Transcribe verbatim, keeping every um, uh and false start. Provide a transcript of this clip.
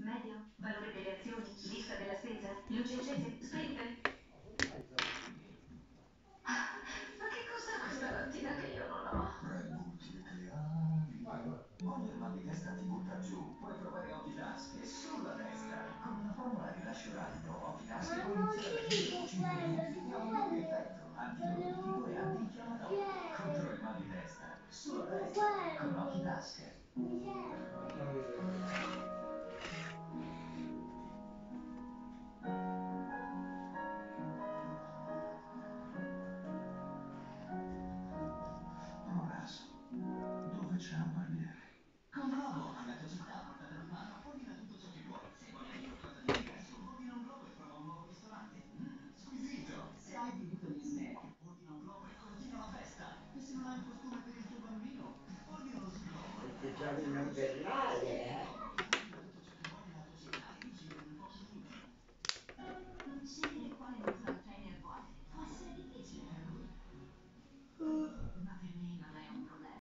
Medio, valore delle azioni, lista della spesa, luce accese, spente. Ma che cos'è questa mattina che io non ho? Red Bull ti ricreavi. Ogni mal di testa ti butta giù. Puoi provare Ocitask sulla testa. Con una formula a rilascio rapido, Ocitask Ma può non iniziare a agire ci dopo cinque quello, minuti e ha tipo un doppio quello. effetto, antidolorifico e Pieno, antinfiammatorio. Contro il pieno, mal di testa. Sulla tipo testa con quello. Ocitask.